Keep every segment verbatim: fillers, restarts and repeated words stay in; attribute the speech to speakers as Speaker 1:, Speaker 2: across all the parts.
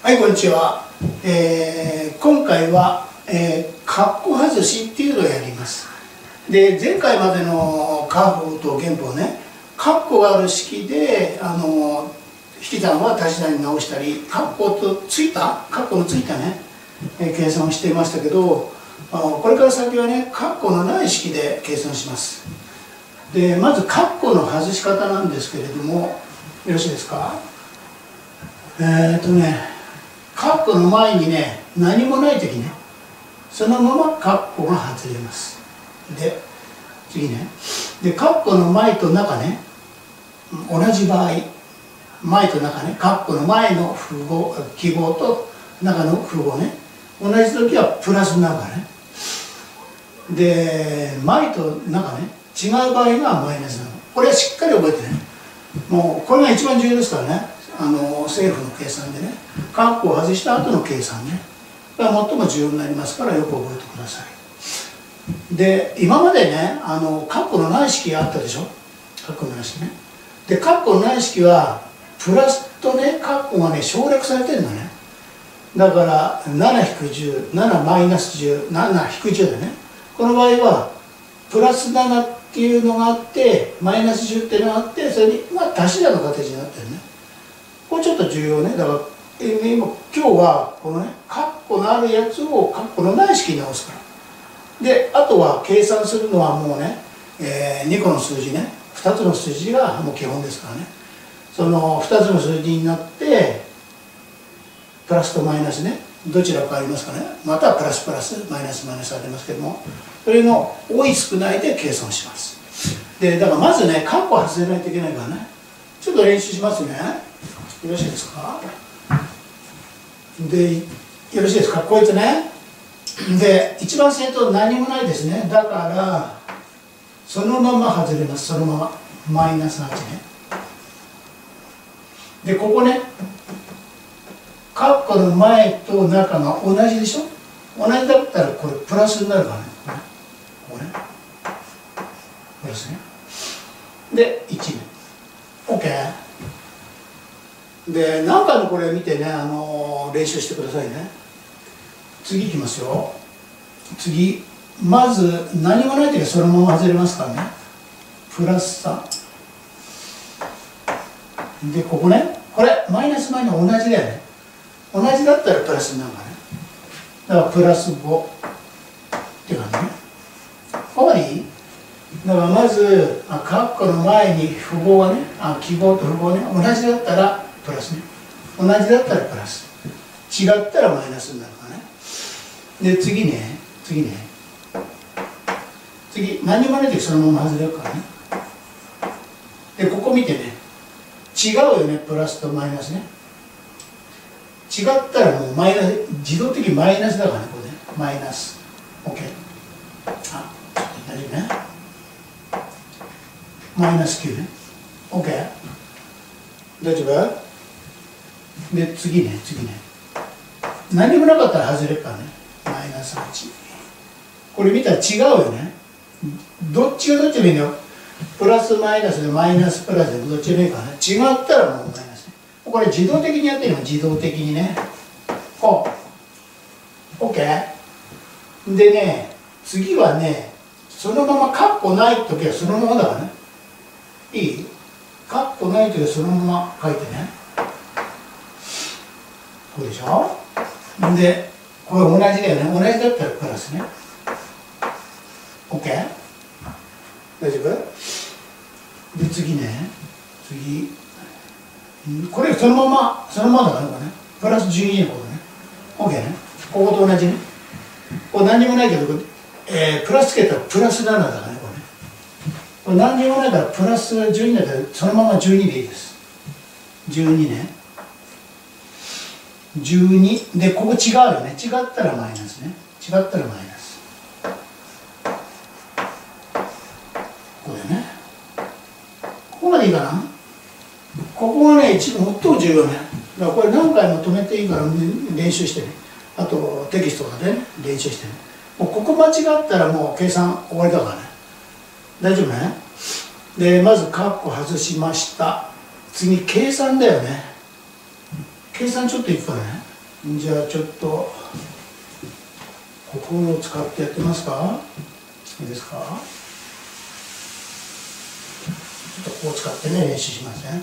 Speaker 1: はい、こんにちは。えー、今回は、えー、括弧外しっていうのをやります。で、前回までの加法と減法ね、括弧がある式で、あの引き算は足し算に直したり、括弧とついた、括弧のついたね、えー、計算をしていましたけど、あのこれから先はね、括弧のない式で計算します。で、まず括弧の外し方なんですけれども、よろしいですか？えーっとね、括弧の前にね、何もないときね、そのまま括弧が外れます。で、次ね。で、括弧の前と中ね、同じ場合、前と中ね、括弧の前の符号、記号と中の符号ね、同じときはプラスになるからね。で、前と中ね、違う場合がマイナスなの。これはしっかり覚えてね。もう、これが一番重要ですからね。あの政府の計算でね、括弧を外した後の計算ね、これは最も重要になりますからよく覚えてください。で、今までね、あの括弧のない式があったでしょ。括弧のない式ね。で、括弧のない式はプラスとね、括弧がね省略されてるのね。だからななひくじゅう、ななマイナスじゅう、ななひくじゅうでね、この場合はプラスななっていうのがあってマイナスじゅうっていうのがあって、それにまあ足し算の形になってるね。これちょっと重要ね。だから今今日はこのね、括弧のあるやつを括弧のない式に直すから。で、あとは計算するのはもうね、えー、にこの数字ね、ふたつの数字がもう基本ですからね。そのふたつの数字になってプラスとマイナスね、どちらかありますかね。またはプラスプラスマイナスマイナスありますけども、それの多い少ないで計算します。で、だからまずね、括弧外れないといけないからね、ちょっと練習しますね。よろしいですか？で、よろしいですか？こいつね。で、一番先頭何もないですね。だから、そのまま外れます。そのまま。マイナスはちね。で、ここね、括弧の前と中が同じでしょ？同じだったらこれプラスになるからね。これ。これね。プラスね。で、いちね。OK？で、何回もこれ見てね、あのー、練習してくださいね。次いきますよ。次、まず何もないときはそのまま外れますからね。プラスさん。で、ここね、これ、マイナスマイナス同じだよね。同じだったらプラスになるからね。だからプラスごって感じね。ここまでいい？だからまず、括弧の前に符号がね、あ記号と符号ね、同じだったらプラスね。同じだったらプラス。違ったらマイナスになるからね。で、次ね、次ね。次、何もないときそのまま外れるからね。で、ここ見てね。違うよね、プラスとマイナスね。違ったらもうマイナス、自動的にマイナスだからね、これね。マイナス。OK。あ、ちょっと大丈夫ね。マイナスきゅうね。OK。大丈夫？で、次ね、次ね。何もなかったら外れるからね。マイナスはち。これ見たら違うよね。どっちがどっちでもいいんだよ。プラスマイナスでマイナスプラスでどっちでもいいからね。違ったらもうマイナスね。これ自動的にやってるの、自動的にね。こう。OK？ でね、次はね、そのまま括弧ないときはそのままだからね。いい？括弧ないときはそのまま書いてね。こうでしょ？で、これ同じだよね。同じだったらプラスね。OK？ 大丈夫？で、次ね。次。これそのまま、そのままだからね。プラスじゅうにのことね。OK ね。ここと同じね。これ何にもないけど、えー、プラスつけたらプラスななだからね、これね。これ何にもないからプラスじゅうにだから、そのままじゅうにでいいです。じゅうにね。じゅうにで、ここ違うよね。違ったらマイナスね。違ったらマイナス。これね。ここまでいいかな。ここがね、一番最も重要ね。だからこれ何回も止めていいから練習してね。あとテキストとかでね、練習してね。もうここ間違ったらもう計算終わりだからね。大丈夫ね。で、まず括弧外しました。次、計算だよね。計算ちょっといくからね。 じゃあちょっと心を使ってやってますか？いいですか？ちょっとここを使ってね練習しますね。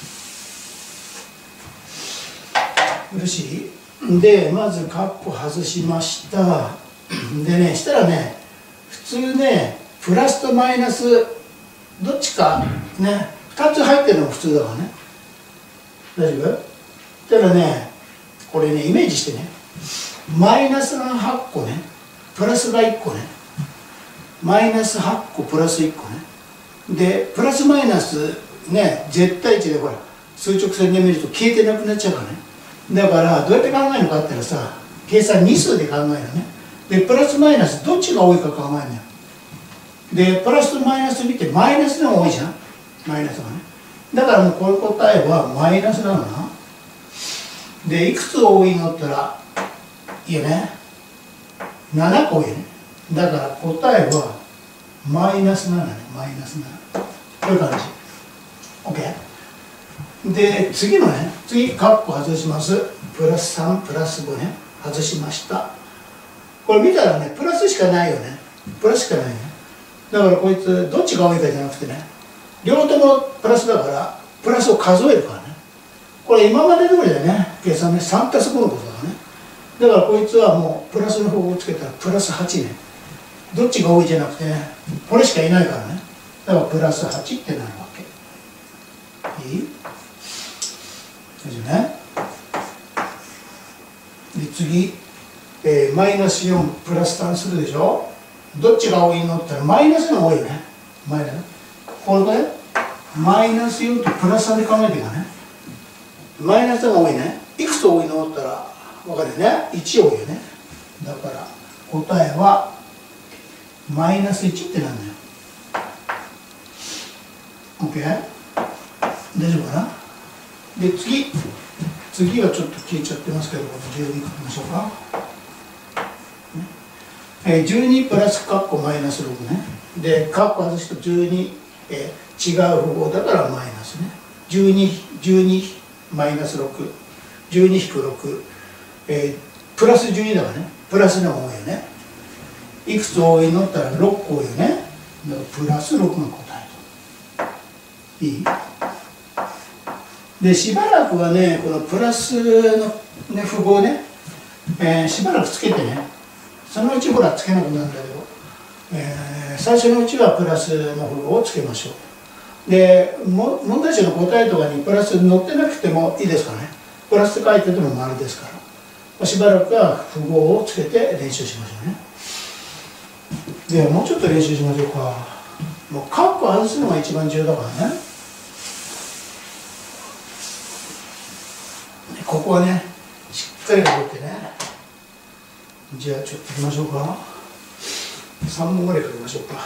Speaker 1: よろしい？でまずカッコ外しました。でねしたらね普通ねプラスとマイナスどっちかねふたつ入ってるのが普通だからね。大丈夫？したらねこれねイメージしてねマイナスがはっこねプラスがいっこねマイナスはっこプラスいっこねでプラスマイナスね絶対値でほら数直線で見ると消えてなくなっちゃうからね。だからどうやって考えるのかって言ったらさ計算に数で考えるのね。でプラスマイナスどっちが多いか考えるのよ。でプラスとマイナス見てマイナスの方が多いじゃんマイナスがね。だからもうこの答えはマイナスなのな。でいくつ多いのって言ったらいいよねななこ多いよね。だから答えはマイナスななねマイナスななこういう感じ OK で次のね次カッコ外しますプラスさんプラスごね外しました。これ見たらねプラスしかないよねプラスしかないね。だからこいつどっちが多いかじゃなくてね両方ともプラスだからプラスを数えるからね。これ今まで通りだよね計算ねさんたすごのことだからね。だからこいつはもうプラスの方をつけたらプラスはちねどっちが多いじゃなくてねこれしかいないからね。だからプラスはちってなるわけ。いい？大丈夫ね。で次、えー、マイナスよんプラスさんするでしょ。どっちが多いのって言ったらマイナスの方が多いよね。マイナスこれでマイナスよんとプラスさんで考えていかねマイナスが多いね。いくつ多いのって言ったら分かるよねいち多いよね。だから答えはマイナスいちってなんだよ。 OK？ 大丈夫かな。で次次はちょっと消えちゃってますけどじゅうに書きましょうか。えー、じゅうにプラスカッコマイナスろくね。でカッコ外すとじゅうに、えー、違う符号だからマイナスね。じゅうに、じゅうにマイナスろく、じゅうに引くろく、えー、プラスじゅうにだからねプラスの方が多いよね。いくつ多いのって言ったらろっこ多いよね。だからプラスろくが答えと。いい？でしばらくはねこのプラスの、ね、符号ね、えー、しばらくつけてねそのうちほらつけなくなるんだけど、えー、最初のうちはプラスの符号をつけましょう。でも問題集の答えとかにプラス載ってなくてもいいですからねプラスって書いてても丸ですからしばらくは符号をつけて練習しましょうね。でもうちょっと練習しましょうか。もうカッコ外すのが一番重要だからね。ここはねしっかり覚えてね。じゃあちょっといきましょうか。さん問ぐらい書きましょうか。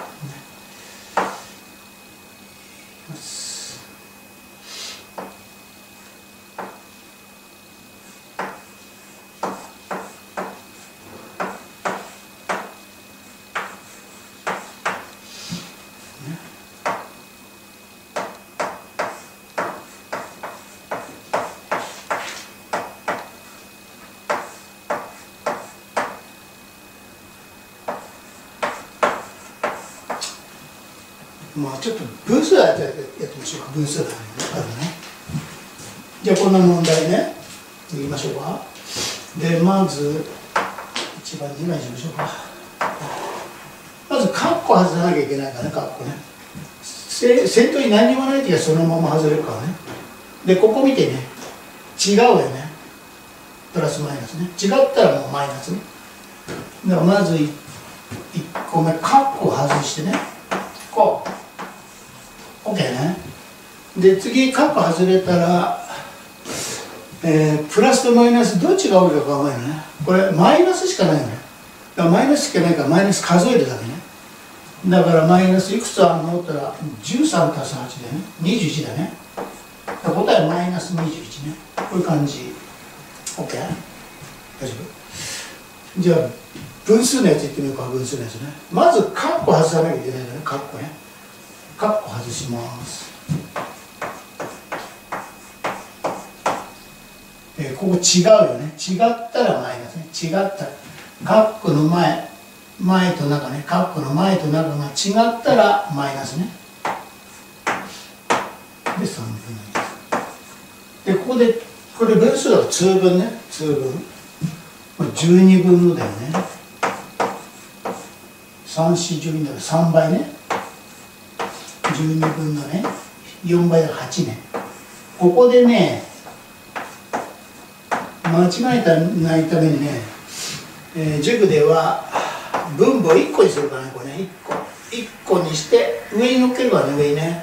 Speaker 1: まあちょっと分数やってやってみましょうか。分数だね。あるね。じゃあこんな問題ね言いましょうか。でまずいちばんにばんにしましょうか。まずカッコ外さなきゃいけないからねカッコね。先頭に何にもない時はそのまま外れるからね。でここ見てね違うよねプラスマイナスね。違ったらもうマイナスね。だからまずいっこめカッコ外してねこう。OK ね。で次カッコ外れたら、えー、プラスとマイナスどっちが多いか考えるね。これマイナスしかないよね。だからマイナスしかないからマイナス数えるだけね。だからマイナスいくつあるのって言ったらじゅうさんたすはちでねにじゅういちだね。だから答えはマイナスにじゅういちね。こういう感じ OK？ 大丈夫？じゃあ分数のやついってみようか。分数のやつね。まずカッコ外さなきゃいけないんだね。カッコね。カッコ外します。えー、 ここ違うよね。違ったらマイナスね。違ったらカッコの前前と中ね、カッコの前と中が違ったらマイナスね。でさんぶんのいち。でここでこれ分数だから通分ね。通分これじゅうにぶんのだよね。さん、よん、じゅうにだからさんばいね。じゅうにぶんのね、よんばいだからはちね。ここでね、間違えたないためにね、えー、塾では分母をいっこにするからね、これね、いっこ。いっこにして、上に乗っけるからね、上にね。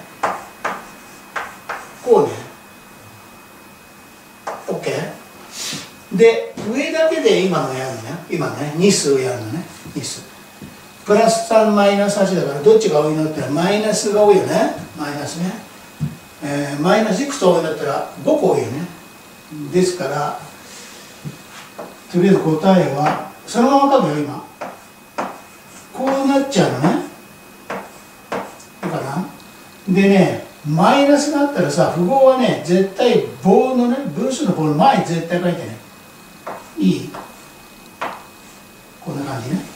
Speaker 1: こうね。OK？ で、上だけで今のやるのね。今ね、に数やるのね。に数。プラスさんマイナスはちだからどっちが多いのって言ったらマイナスが多いよね。マイナスね。えー、マイナスいくつ多いんだったらごこ多いよね。ですから、とりあえず答えは、そのまま書くよ、今。こうなっちゃうのね。だから、でね、マイナスがあったらさ、符号はね、絶対棒のね、分数の棒の前に絶対書いてね。いい？こんな感じね。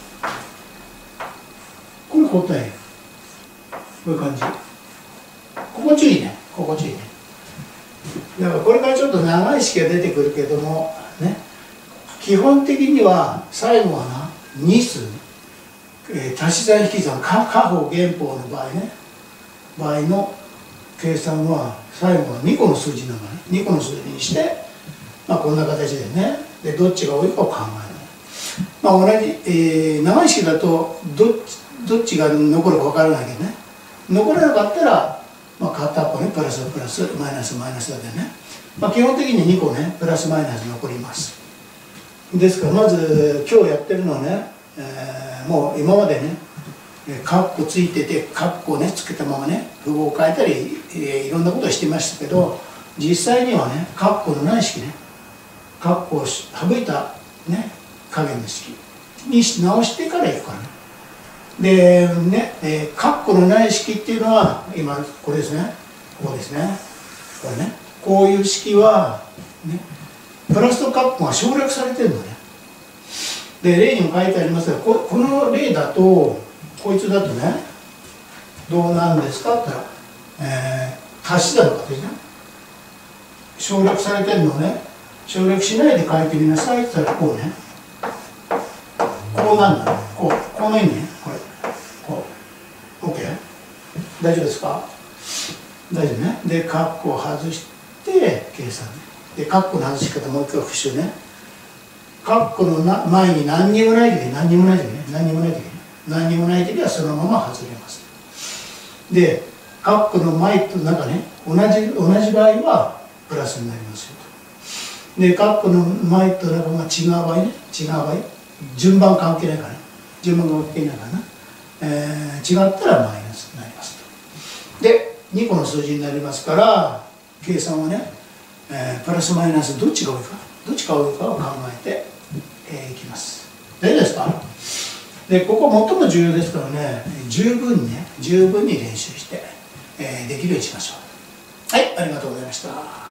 Speaker 1: これ答え。こういう感じ。ここ注意ね。ここ注意ね。だからこれからちょっと長い式が出てくるけども、ね。基本的には最後はな、に数、えー、足し算引き算、加法減法の場合ね。場合の計算は最後はにこの数字なのね。にこの数字にして、まあこんな形でね。で、どっちが多いかを考える。まあ同じ、えー、長い式だとどっちどっちが残るか分からないけどね。残らなかったら、まあ、片っぽね、プラスプラス、マイナスマイナスだけね。まあ、基本的ににこね、プラスマイナス残ります。ですから、まず今日やってるのはね、えー、もう今までね、カッコついてて、カッコをね、つけたままね、符号を変えたり、えー、いろんなことをしてましたけど、実際にはね、カッコのない式ね、カッコを省いたね、加減の式に直してからいくからね。でね、えー、カッコのない式っていうのは今これですね、ここですね、これね、こういう式は、ね、プラスとカッコが省略されてるのね。で例にも書いてありますが、こ, この例だとこいつだとねどうなんですかって言ったら、えー、足し算の形ね、省略されてるのをね、省略しないで書いてみなさいって言ったらこうね、こうなんだね、こうこの意味ね、これこう OK？ 大丈夫ですか？大丈夫ね。でカッコを外して計算で、カッコの外し方もう一回復習ね。カッコのな前に何にもない時、何にもない時ね、何にもない時ね、何にもない時はそのまま外れます。でカッコの前と中ね、同じ同じ場合はプラスになりますよと。でカッコの前と中が違う場合ね、違う場合、順番関係ないからね、順番が関係ないからな、えー、違ったらマイナスになりますと。でにこの数字になりますから計算はね、えー、プラスマイナスどっちが多いかどっちが多いかを考えて、えー、いきます。大丈夫ですか？でここ最も重要ですからね、十分にね十分に練習して、えー、できるようにしましょう。はい、ありがとうございました。